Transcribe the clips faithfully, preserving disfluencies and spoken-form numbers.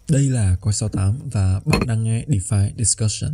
Đây là Coi sáu tám và bạn đang nghe DeFi Discussion.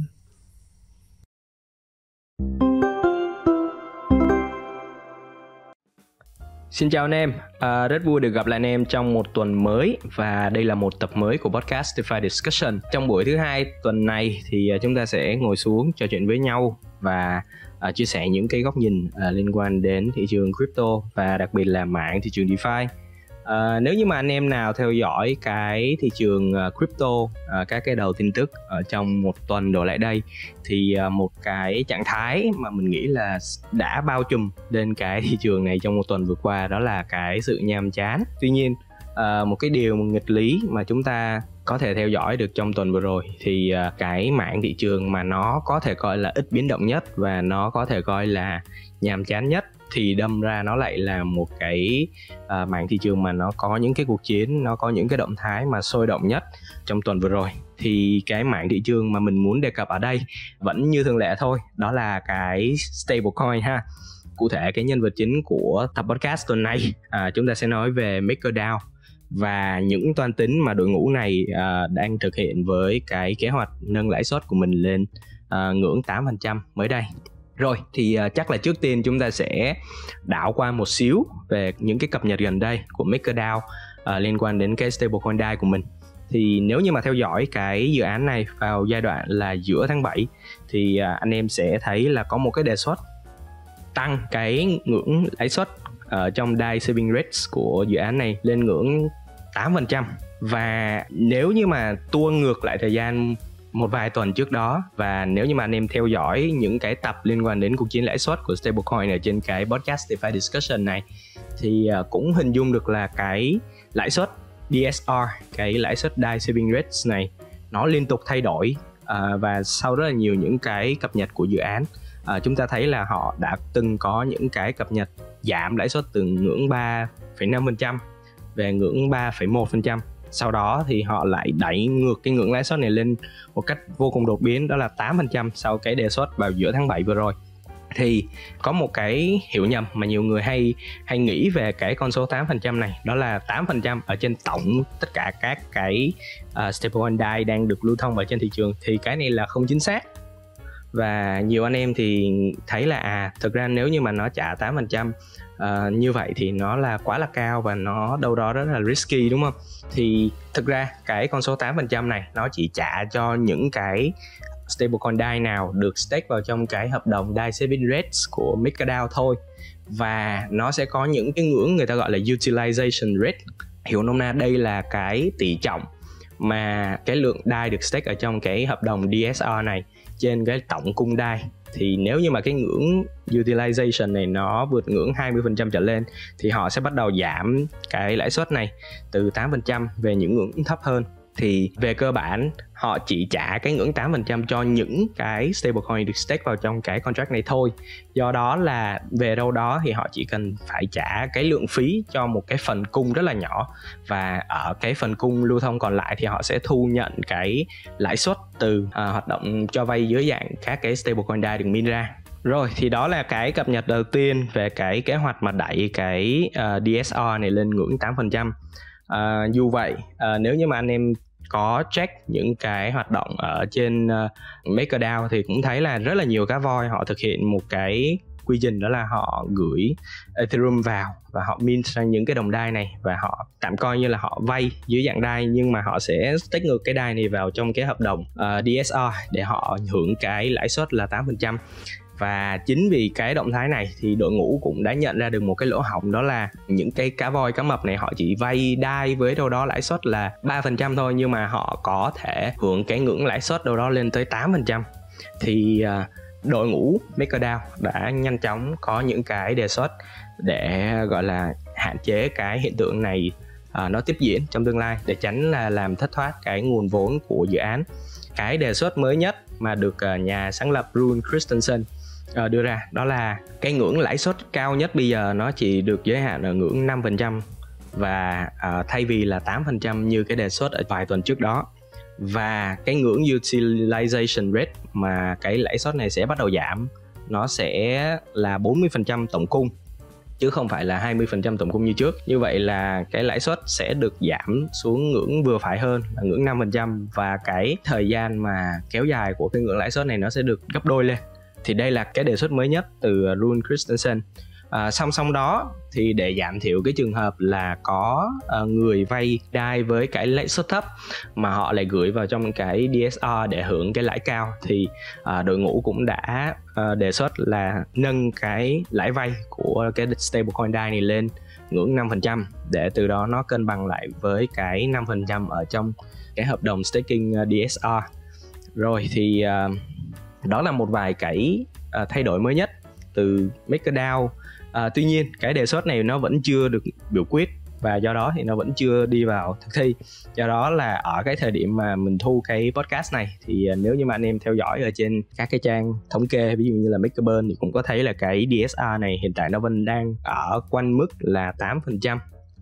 Xin chào anh em, à, rất vui được gặp lại anh em trong một tuần mới và đây là một tập mới của podcast DeFi Discussion. Trong buổi thứ hai tuần này thì chúng ta sẽ ngồi xuống trò chuyện với nhau và à, chia sẻ những cái góc nhìn à, liên quan đến thị trường crypto và đặc biệt là mảng thị trường DeFi. À, nếu như mà anh em nào theo dõi cái thị trường uh, crypto, uh, các cái đầu tin tức ở trong một tuần đổ lại đây thì uh, một cái trạng thái mà mình nghĩ là đã bao trùm lên cái thị trường này trong một tuần vừa qua đó là cái sự nhàm chán. Tuy nhiên uh, một cái điều nghịch lý mà chúng ta có thể theo dõi được trong tuần vừa rồi thì uh, cái mảng thị trường mà nó có thể coi là ít biến động nhất và nó có thể coi là nhàm chán nhất thì đâm ra nó lại là một cái uh, mảng thị trường mà nó có những cái cuộc chiến, nó có những cái động thái mà sôi động nhất trong tuần vừa rồi. Thì cái mảng thị trường mà mình muốn đề cập ở đây vẫn như thường lệ thôi, đó là cái stablecoin ha. Cụ thể cái nhân vật chính của tập podcast tuần này uh, chúng ta sẽ nói về MakerDAO và những toan tính mà đội ngũ này uh, đang thực hiện với cái kế hoạch nâng lãi suất của mình lên uh, ngưỡng tám phần trăm mới đây. Rồi thì uh, chắc là trước tiên chúng ta sẽ đảo qua một xíu về những cái cập nhật gần đây của MakerDAO uh, liên quan đến cái stablecoin đê a i của mình. Thì nếu như mà theo dõi cái dự án này vào giai đoạn là giữa tháng bảy thì uh, anh em sẽ thấy là có một cái đề xuất tăng cái ngưỡng lãi suất ở trong đê a i saving rates của dự án này lên ngưỡng tám phần trăm. Và nếu như mà tua ngược lại thời gian một vài tuần trước đó và nếu như mà anh em theo dõi những cái tập liên quan đến cuộc chiến lãi suất của stablecoin ở trên cái podcast DeFi Discussion này thì cũng hình dung được là cái lãi suất đê ét rờ, cái lãi suất đê a i saving rates này nó liên tục thay đổi à, và sau rất là nhiều những cái cập nhật của dự án à, chúng ta thấy là họ đã từng có những cái cập nhật giảm lãi suất từ ngưỡng ba phẩy năm phần trăm về ngưỡng ba phẩy một phần trăm. Sau đó thì họ lại đẩy ngược cái ngưỡng lãi suất này lên một cách vô cùng đột biến, đó là tám phần trăm sau cái đề xuất vào giữa tháng bảy vừa rồi. Thì có một cái hiểu nhầm mà nhiều người hay hay nghĩ về cái con số tám phần trăm này, đó là tám phần trăm ở trên tổng tất cả các cái uh, stablecoin đê a i đang được lưu thông ở trên thị trường, thì cái này là không chính xác. Và nhiều anh em thì thấy là à thực ra nếu như mà nó trả tám phần trăm uh, như vậy thì nó là quá là cao và nó đâu đó rất là risky, đúng không? Thì thực ra cái con số tám phần trăm này nó chỉ trả cho những cái stablecoin đê a i nào được stake vào trong cái hợp đồng đê a i saving rates của MakerDAO thôi. Và nó sẽ có những cái ngưỡng người ta gọi là utilization rate. Hiểu nôm na đây là cái tỷ trọng mà cái lượng đê a i được stake ở trong cái hợp đồng đê ét rờ này trên cái tổng cung đê a i. Thì nếu như mà cái ngưỡng utilization này nó vượt ngưỡng hai mươi phần trăm trở lên thì họ sẽ bắt đầu giảm cái lãi suất này từ tám phần trăm về những ngưỡng thấp hơn. Thì về cơ bản họ chỉ trả cái ngưỡng tám phần trăm cho những cái stablecoin được stake vào trong cái contract này thôi. Do đó là về đâu đó thì họ chỉ cần phải trả cái lượng phí cho một cái phần cung rất là nhỏ, và ở cái phần cung lưu thông còn lại thì họ sẽ thu nhận cái lãi suất từ uh, hoạt động cho vay dưới dạng các cái stablecoin đê a i được min ra. Rồi thì đó là cái cập nhật đầu tiên về cái kế hoạch mà đẩy cái uh, đê ét rờ này lên ngưỡng tám phần trăm. Uh, dù vậy uh, nếu như mà anh em có check những cái hoạt động ở trên uh, MakerDAO thì cũng thấy là rất là nhiều cá voi họ thực hiện một cái quy trình, đó là họ gửi Ethereum vào và họ mint sang những cái đồng đê a i này, và họ tạm coi như là họ vay dưới dạng đê a i, nhưng mà họ sẽ stake ngược cái đê a i này vào trong cái hợp đồng uh, đê ét rờ để họ hưởng cái lãi suất là tám phần trăm. Và chính vì cái động thái này thì đội ngũ cũng đã nhận ra được một cái lỗ hổng, đó là những cái cá voi cá mập này họ chỉ vay đê a i với đâu đó lãi suất là ba phần trăm thôi, nhưng mà họ có thể hưởng cái ngưỡng lãi suất đâu đó lên tới tám phần trăm. Thì uh, đội ngũ MakerDAO đã nhanh chóng có những cái đề xuất để gọi là hạn chế cái hiện tượng này uh, nó tiếp diễn trong tương lai, để tránh là làm thất thoát cái nguồn vốn của dự án. Cái đề xuất mới nhất mà được uh, nhà sáng lập Rune Christensen uh, đưa ra, đó là cái ngưỡng lãi suất cao nhất bây giờ nó chỉ được giới hạn ở ngưỡng năm phần trăm, và uh, thay vì là tám phần trăm như cái đề xuất ở vài tuần trước đó. Và cái ngưỡng utilization rate mà cái lãi suất này sẽ bắt đầu giảm, nó sẽ là bốn mươi phần trăm tổng cung. chứ không phải là hai mươi phần trăm tổng cung như trước. Như vậy là cái lãi suất sẽ được giảm xuống ngưỡng vừa phải hơn là ngưỡng năm phần trăm, và cái thời gian mà kéo dài của cái ngưỡng lãi suất này nó sẽ được gấp đôi lên. Thì đây là cái đề xuất mới nhất từ Rune Christensen. À, song song đó thì để giảm thiểu cái trường hợp là có uh, người vay đai với cái lãi suất thấp mà họ lại gửi vào trong cái đê ét rờ để hưởng cái lãi cao, thì uh, đội ngũ cũng đã uh, đề xuất là nâng cái lãi vay của cái stablecoin đai này lên ngưỡng năm phần trăm, để từ đó nó cân bằng lại với cái năm phần trăm ở trong cái hợp đồng staking đê ét rờ. Rồi thì uh, đó là một vài cái uh, thay đổi mới nhất từ MakerDAO. À, tuy nhiên cái đề xuất này nó vẫn chưa được biểu quyết, và do đó thì nó vẫn chưa đi vào thực thi. Do đó là ở cái thời điểm mà mình thu cái podcast này thì nếu như mà anh em theo dõi ở trên các cái trang thống kê, ví dụ như là MakerBurn, thì cũng có thấy là cái đê ét rờ này hiện tại nó vẫn đang ở quanh mức là tám phần trăm,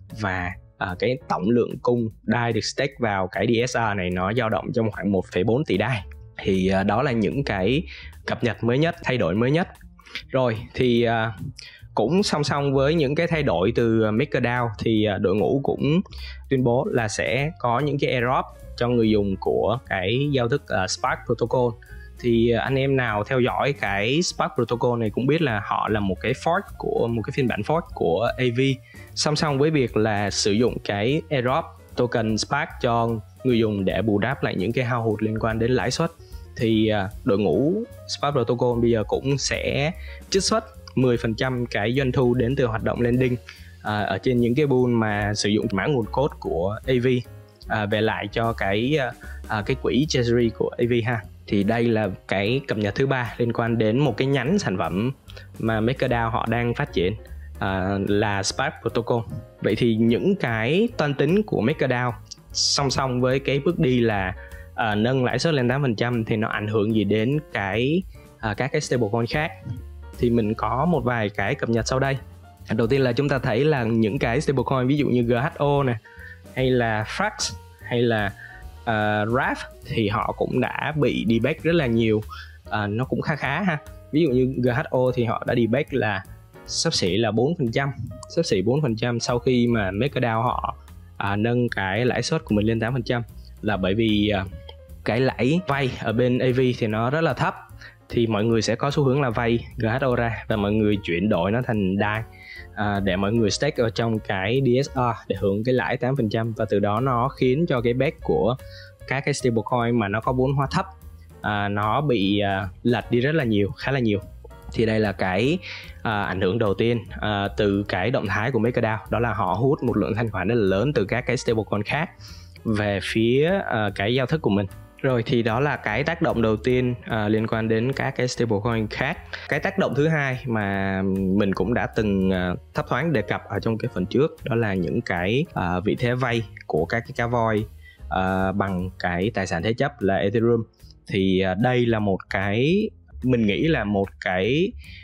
và à, cái tổng lượng cung đai được stake vào cái đê ét rờ này nó dao động trong khoảng một phẩy bốn tỷ đai. Thì à, đó là những cái cập nhật mới nhất, thay đổi mới nhất. Rồi thì à, cũng song song với những cái thay đổi từ MakerDAO thì đội ngũ cũng tuyên bố là sẽ có những cái airdrop cho người dùng của cái giao thức uh, Spark Protocol. Thì anh em nào theo dõi cái Spark Protocol này cũng biết là họ là một cái fork của một cái phiên bản fork của a vê. Song song với việc là sử dụng cái airdrop token Spark cho người dùng để bù đắp lại những cái hao hụt liên quan đến lãi suất, thì uh, đội ngũ Spark Protocol bây giờ cũng sẽ trích xuất mười phần trăm cái doanh thu đến từ hoạt động lending à, ở trên những cái pool mà sử dụng mã nguồn code của a vê à, về lại cho cái à, cái quỹ treasury của a vê ha. Thì đây là cái cập nhật thứ ba liên quan đến một cái nhánh sản phẩm mà MakerDAO họ đang phát triển à, là Spark Protocol. Vậy thì những cái toan tính của MakerDAO song song với cái bước đi là à, nâng lãi suất lên tám phần trăm thì nó ảnh hưởng gì đến cái à, các cái stablecoin khác? Thì mình có một vài cái cập nhật sau đây. Đầu tiên là chúng ta thấy là những cái stablecoin ví dụ như giê hát o nè, hay là Frax, hay là uh, rờ a ép thì họ cũng đã bị debate rất là nhiều. Uh, nó cũng khá khá ha. Ví dụ như giê hát o thì họ đã debate là xấp xỉ là bốn phần trăm, xấp xỉ bốn phần trăm sau khi mà MakerDAO họ uh, nâng cái lãi suất của mình lên tám phần trăm, là bởi vì uh, cái lãi vay ở bên a vê thì nó rất là thấp, thì mọi người sẽ có xu hướng là vay giê hát o ra và mọi người chuyển đổi nó thành đai à, để mọi người stake ở trong cái đê ét rờ để hưởng cái lãi tám phần trăm, và từ đó nó khiến cho cái bet của các cái stablecoin mà nó có vốn hóa thấp à, nó bị à, lệch đi rất là nhiều, khá là nhiều. Thì đây là cái à, ảnh hưởng đầu tiên à, từ cái động thái của MakerDAO, đó là họ hút một lượng thanh khoản rất là lớn từ các cái stablecoin khác về phía à, cái giao thức của mình. Rồi thì đó là cái tác động đầu tiên à, liên quan đến các cái stablecoin khác. Cái tác động thứ hai mà mình cũng đã từng à, thấp thoáng đề cập ở trong cái phần trước, đó là những cái à, vị thế vay của các cái cá voi à, bằng cái tài sản thế chấp là Ethereum. Thì à, đây là một cái, mình nghĩ là một cái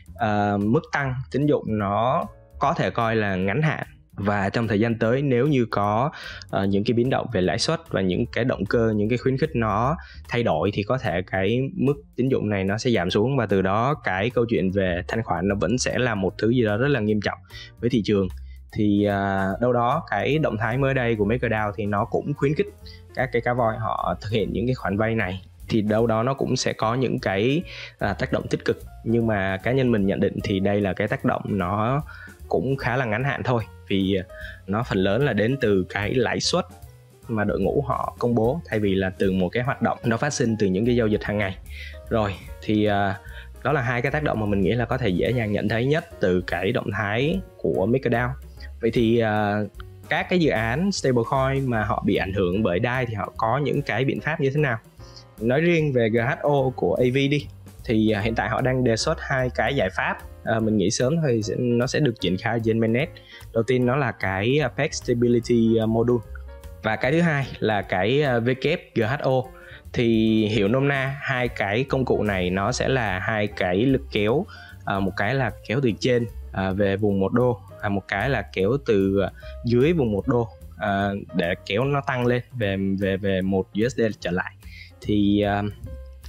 à, mức tăng tín dụng nó có thể coi là ngắn hạn, và trong thời gian tới nếu như có uh, những cái biến động về lãi suất và những cái động cơ, những cái khuyến khích nó thay đổi, thì có thể cái mức tín dụng này nó sẽ giảm xuống, và từ đó cái câu chuyện về thanh khoản nó vẫn sẽ là một thứ gì đó rất là nghiêm trọng với thị trường. Thì uh, đâu đó cái động thái mới đây của MakerDAO thì nó cũng khuyến khích các cái cá voi họ thực hiện những cái khoản vay này, thì đâu đó nó cũng sẽ có những cái uh, tác động tích cực. Nhưng mà cá nhân mình nhận định thì đây là cái tác động nó cũng khá là ngắn hạn thôi, vì nó phần lớn là đến từ cái lãi suất mà đội ngũ họ công bố, thay vì là từ một cái hoạt động nó phát sinh từ những cái giao dịch hàng ngày. Rồi thì uh, đó là hai cái tác động mà mình nghĩ là có thể dễ dàng nhận thấy nhất từ cái động thái của MakerDAO. Vậy thì uh, các cái dự án stablecoin mà họ bị ảnh hưởng bởi đai thì họ có những cái biện pháp như thế nào? Nói riêng về giê hát o của a vê đi, thì uh, hiện tại họ đang đề xuất hai cái giải pháp. À, mình nghĩ sớm thì nó sẽ được triển khai trên mainnet. Đầu tiên nó là cái Peg Stability Module, và cái thứ hai là cái vê kép giê hát o. Thì hiểu nôm na hai cái công cụ này nó sẽ là hai cái lực kéo, à, một cái là kéo từ trên à, về vùng một đô, à, một cái là kéo từ dưới vùng một đô à, để kéo nó tăng lên về về về một u ét đê trở lại. Thì uh,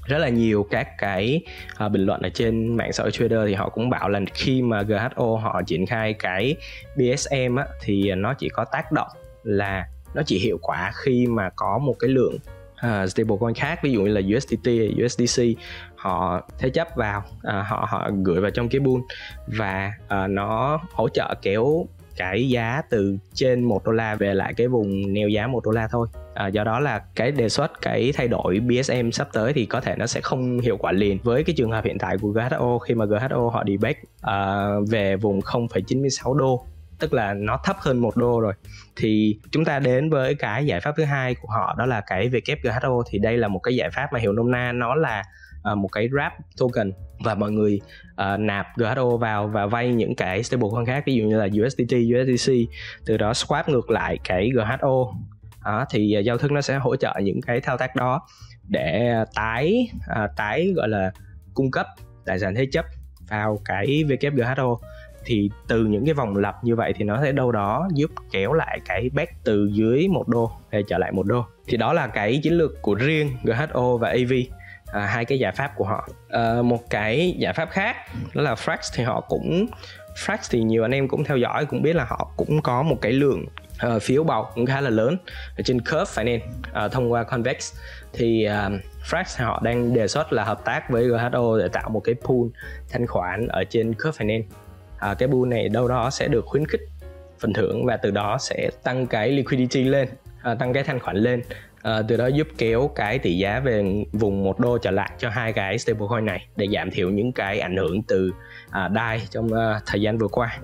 rất là nhiều các cái uh, bình luận ở trên mạng xã hội trader thì họ cũng bảo là khi mà giê hát o họ triển khai cái bê ét em á, thì nó chỉ có tác động là nó chỉ hiệu quả khi mà có một cái lượng uh, stablecoin khác, ví dụ như là u ét đê tê, u ét đê xê họ thế chấp vào, uh, họ họ gửi vào trong cái pool và uh, nó hỗ trợ kéo cái giá từ trên một đô la về lại cái vùng neo giá một đô la thôi. À, do đó là cái đề xuất cái thay đổi bê ét em sắp tới thì có thể nó sẽ không hiệu quả liền với cái trường hợp hiện tại của giê hát o, khi mà giê hát o họ debate uh, về vùng không phẩy chín mươi sáu đô, tức là nó thấp hơn một đô rồi. Thì chúng ta đến với cái giải pháp thứ hai của họ, đó là cái vê kép giê hát o. Thì đây là một cái giải pháp mà hiểu nôm na nó là uh, một cái wrap token, và mọi người uh, nạp giê hát o vào và vay những cái stablecoin khác, ví dụ như là u ét đê tê, u ét đê xê, từ đó swap ngược lại cái giê hát o. Đó, thì uh, giao thức nó sẽ hỗ trợ những cái thao tác đó để uh, tái uh, tái gọi là cung cấp tài sản thế chấp vào cái vê kép giê hát o. Thì từ những cái vòng lặp như vậy thì nó sẽ đâu đó giúp kéo lại cái back từ dưới một đô để trở lại một đô. Thì đó là cái chiến lược của riêng giê hát o và a vê, à, hai cái giải pháp của họ. À, một cái giải pháp khác đó là Frax. Thì họ cũng Frax thì nhiều anh em cũng theo dõi cũng biết là họ cũng có một cái lượng uh, phiếu bầu cũng khá là lớn ở trên Curve Finance uh, thông qua Convex. Thì uh, Frax họ đang đề xuất là hợp tác với giê hát o để tạo một cái pool thanh khoản ở trên Curve Finance. À, cái pool này đâu đó sẽ được khuyến khích phần thưởng và từ đó sẽ tăng cái liquidity lên, à, tăng cái thanh khoản lên, à, từ đó giúp kéo cái tỷ giá về vùng một đô trở lại cho hai cái stablecoin này để giảm thiểu những cái ảnh hưởng từ à, đê a i trong à, thời gian vừa qua.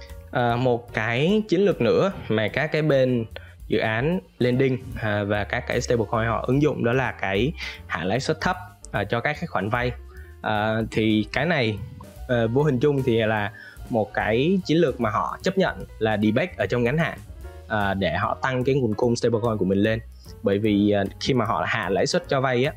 À, một cái chiến lược nữa mà các cái bên dự án lending à, và các cái stablecoin họ ứng dụng đó là cái hạ lãi suất thấp à, cho các cái khoản vay. À, thì cái này à, vô hình chung thì là một cái chiến lược mà họ chấp nhận là debate ở trong ngắn hạn à, để họ tăng cái nguồn cung stablecoin của mình lên. Bởi vì à, khi mà họ hạ lãi suất cho vay á,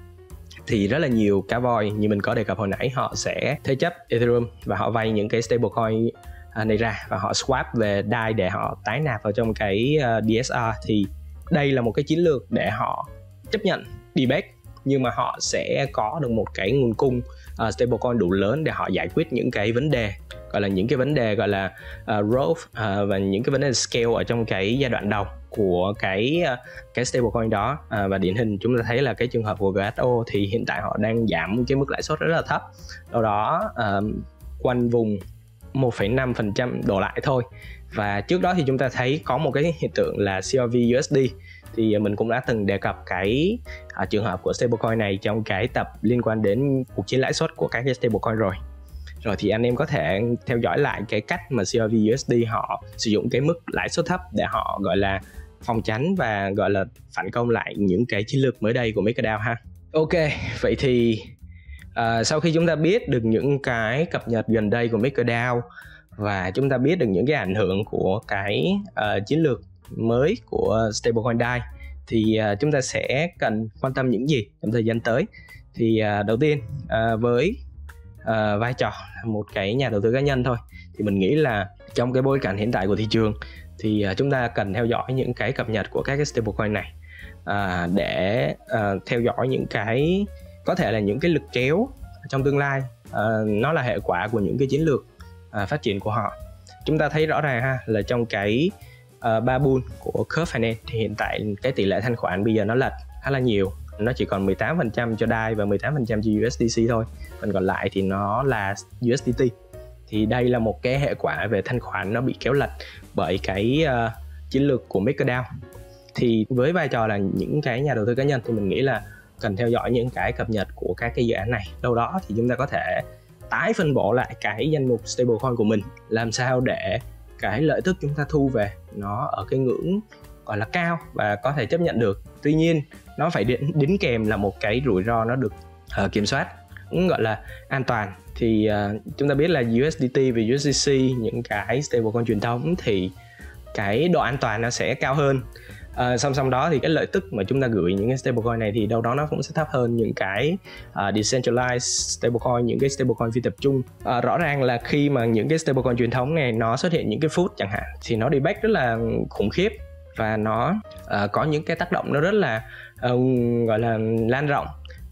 thì rất là nhiều cá voi như mình có đề cập hồi nãy, họ sẽ thế chấp Ethereum và họ vay những cái stablecoin à, này ra và họ swap về đê a i để họ tái nạp vào trong cái uh, đê ét rờ. Thì đây là một cái chiến lược để họ chấp nhận debate, nhưng mà họ sẽ có được một cái nguồn cung uh, stablecoin đủ lớn để họ giải quyết những cái vấn đề gọi là những cái vấn đề gọi là uh, growth uh, và những cái vấn đề scale ở trong cái giai đoạn đầu của cái uh, cái stablecoin đó. Uh, và điển hình chúng ta thấy là cái trường hợp của giê hát o thì hiện tại họ đang giảm cái mức lãi suất rất là thấp, đâu đó uh, quanh vùng một phẩy năm phần trăm đổ lại thôi. Và trước đó thì chúng ta thấy có một cái hiện tượng là xê rờ vê u ét đê, thì mình cũng đã từng đề cập cái uh, trường hợp của stablecoin này trong cái tập liên quan đến cuộc chiến lãi suất của các cái stablecoin rồi. Rồi thì anh em có thể theo dõi lại cái cách mà xê rờ vê u ét đê họ sử dụng cái mức lãi suất thấp để họ gọi là phòng tránh và gọi là phản công lại những cái chiến lược mới đây của MakerDAO ha. Ok, vậy thì uh, sau khi chúng ta biết được những cái cập nhật gần đây của MakerDAO và chúng ta biết được những cái ảnh hưởng của cái uh, chiến lược mới của stablecoin đê a i, thì uh, chúng ta sẽ cần quan tâm những gì trong thời gian tới. Thì uh, đầu tiên uh, với uh, vai trò là một cái nhà đầu tư cá nhân thôi, thì mình nghĩ là trong cái bối cảnh hiện tại của thị trường thì uh, chúng ta cần theo dõi những cái cập nhật của các cái stablecoin này uh, để uh, theo dõi những cái có thể là những cái lực kéo trong tương lai. Uh, nó là hệ quả của những cái chiến lược uh, phát triển của họ. Chúng ta thấy rõ ràng ha là trong cái uh, ba pool của Curve Finance thì hiện tại cái tỷ lệ thanh khoản bây giờ nó lệch khá là nhiều, nó chỉ còn mười tám phần trăm cho đê a i và mười tám phần trăm cho u ét đê xê thôi, phần còn lại thì nó là u ét đê tê. Thì đây là một cái hệ quả về thanh khoản nó bị kéo lệch bởi cái uh, chiến lược của MakerDAO. Thì với vai trò là những cái nhà đầu tư cá nhân thì mình nghĩ là cần theo dõi những cái cập nhật của các cái dự án này. Đâu đó thì chúng ta có thể tái phân bổ lại cái danh mục stablecoin của mình, làm sao để cái lợi tức chúng ta thu về nó ở cái ngưỡng gọi là cao và có thể chấp nhận được. Tuy nhiên nó phải đính, đính kèm là một cái rủi ro nó được uh, kiểm soát, cũng gọi là an toàn. Thì uh, chúng ta biết là u ét đê tê và u ét đê xê, những cái stablecoin truyền thống thì cái độ an toàn nó sẽ cao hơn. Uh, song song đó thì cái lợi tức mà chúng ta gửi những cái stablecoin này thì đâu đó nó cũng sẽ thấp hơn những cái uh, decentralized stablecoin, những cái stablecoin phi tập trung. Uh, rõ ràng là khi mà những cái stablecoin truyền thống này nó xuất hiện những cái food chẳng hạn thì nó debate rất là khủng khiếp và nó uh, có những cái tác động nó rất là uh, gọi là lan rộng.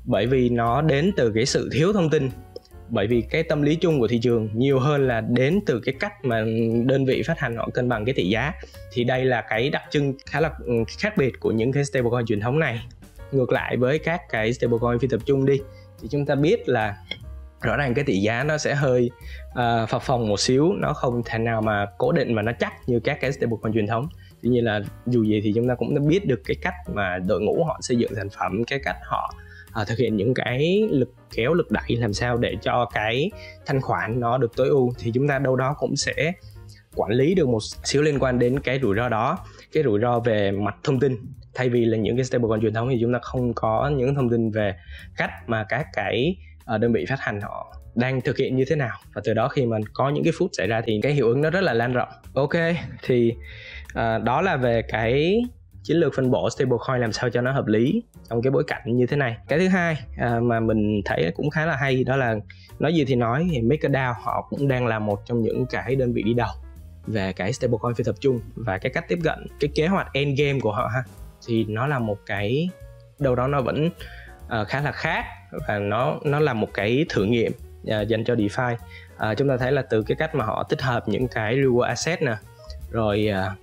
bởi vì nó đến từ cái sự thiếu thông tin, bởi vì cái tâm lý chung của thị trường nhiều hơn là đến từ cái cách mà đơn vị phát hành họ cân bằng cái tỷ giá. Thì đây là cái đặc trưng khá là khác biệt của những cái stablecoin truyền thống này. Ngược lại với các cái stablecoin phi tập trung đi, thì chúng ta biết là rõ ràng cái tỷ giá nó sẽ hơi uh, phập phồng một xíu, nó không thể nào mà cố định và nó chắc như các cái stablecoin truyền thống. Tuy nhiên là dù gì thì chúng ta cũng đã biết được cái cách mà đội ngũ họ xây dựng sản phẩm, cái cách họ uh, thực hiện những cái lực kéo, lực đẩy làm sao để cho cái thanh khoản nó được tối ưu, thì chúng ta đâu đó cũng sẽ quản lý được một xíu liên quan đến cái rủi ro đó, cái rủi ro về mặt thông tin. Thay vì là những cái stablecoin truyền thống thì chúng ta không có những thông tin về cách mà các cái đơn vị phát hành họ đang thực hiện như thế nào, và từ đó khi mà có những cái phút xảy ra thì cái hiệu ứng nó rất là lan rộng. Ok, thì à, đó là về cái chiến lược phân bổ stablecoin làm sao cho nó hợp lý trong cái bối cảnh như thế này. Cái thứ hai à, mà mình thấy cũng khá là hay, đó là nói gì thì nói thì MakerDAO họ cũng đang là một trong những cái đơn vị đi đầu về cái stablecoin phi tập trung, và cái cách tiếp cận, cái kế hoạch endgame của họ ha, thì nó là một cái đâu đó nó vẫn uh, khá là khác, và nó nó là một cái thử nghiệm uh, dành cho DeFi. Uh, chúng ta thấy là từ cái cách mà họ tích hợp những cái reward asset nè, rồi uh,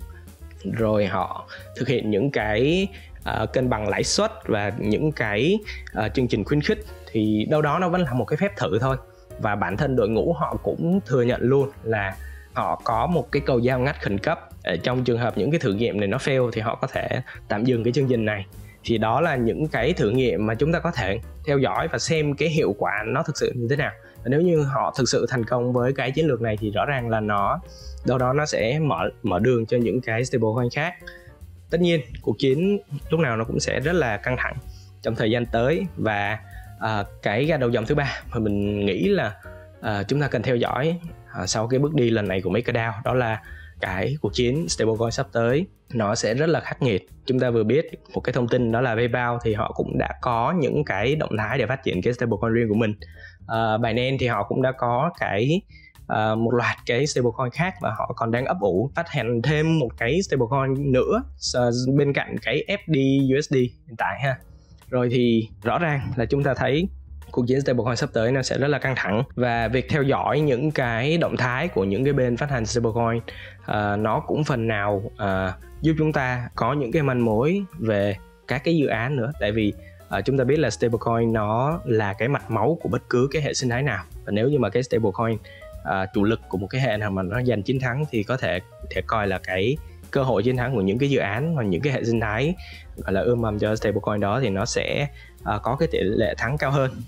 rồi họ thực hiện những cái uh, cân bằng lãi suất và những cái uh, chương trình khuyến khích, thì đâu đó nó vẫn là một cái phép thử thôi. Và bản thân đội ngũ họ cũng thừa nhận luôn là họ có một cái cầu giao ngắt khẩn cấp. Ở trong trường hợp những cái thử nghiệm này nó fail thì họ có thể tạm dừng cái chương trình này. Thì đó là những cái thử nghiệm mà chúng ta có thể theo dõi và xem cái hiệu quả nó thực sự như thế nào. Và nếu như họ thực sự thành công với cái chiến lược này thì rõ ràng là nó đâu đó nó sẽ mở mở đường cho những cái stablecoin khác. Tất nhiên cuộc chiến lúc nào nó cũng sẽ rất là căng thẳng trong thời gian tới, và uh, cái gà đầu dòng thứ ba mà mình nghĩ là uh, chúng ta cần theo dõi uh, sau cái bước đi lần này của MakerDAO, đó là cái cuộc chiến stablecoin sắp tới nó sẽ rất là khắc nghiệt. Chúng ta vừa biết một cái thông tin đó là PayPal thì họ cũng đã có những cái động thái để phát triển cái stablecoin riêng của mình. uh, Binance thì họ cũng đã có cái uh, một loạt cái stablecoin khác, và họ còn đang ấp ủ phát hành thêm một cái stablecoin nữa uh, bên cạnh cái ép đê u ét đê hiện tại ha. Rồi thì rõ ràng là chúng ta thấy cuộc chiến stablecoin sắp tới nó sẽ rất là căng thẳng, và việc theo dõi những cái động thái của những cái bên phát hành stablecoin uh, nó cũng phần nào uh, giúp chúng ta có những cái manh mối về các cái dự án nữa. Tại vì uh, chúng ta biết là stablecoin nó là cái mạch máu của bất cứ cái hệ sinh thái nào, và nếu như mà cái stablecoin uh, chủ lực của một cái hệ nào mà nó giành chiến thắng thì có thể thể coi là cái cơ hội chiến thắng của những cái dự án hoặc những cái hệ sinh thái gọi là ươm mầm cho stablecoin đó thì nó sẽ uh, có cái tỷ lệ thắng cao hơn.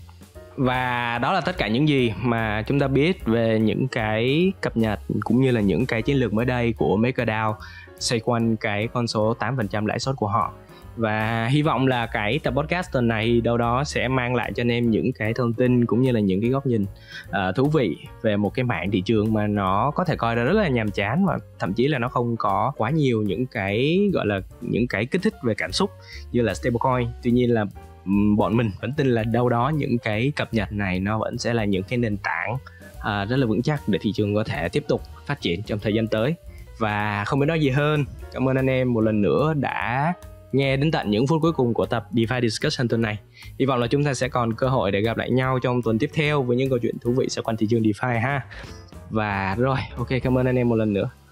Và đó là tất cả những gì mà chúng ta biết về những cái cập nhật cũng như là những cái chiến lược mới đây của MakerDAO xoay quanh cái con số tám phần trăm lãi suất của họ. Và hy vọng là cái tập podcast tuần này đâu đó sẽ mang lại cho anh em những cái thông tin cũng như là những cái góc nhìn uh, thú vị về một cái mảng thị trường mà nó có thể coi là rất là nhàm chán, và thậm chí là nó không có quá nhiều những cái gọi là những cái kích thích về cảm xúc như là stablecoin. Tuy nhiên là bọn mình vẫn tin là đâu đó những cái cập nhật này nó vẫn sẽ là những cái nền tảng à, rất là vững chắc để thị trường có thể tiếp tục phát triển trong thời gian tới. Và không biết nói gì hơn, cảm ơn anh em một lần nữa đã nghe đến tận những phút cuối cùng của tập DeFi Discussion tuần này. Hy vọng là chúng ta sẽ còn cơ hội để gặp lại nhau trong tuần tiếp theo với những câu chuyện thú vị xoay quanh thị trường DeFi ha. Và rồi, ok, cảm ơn anh em một lần nữa.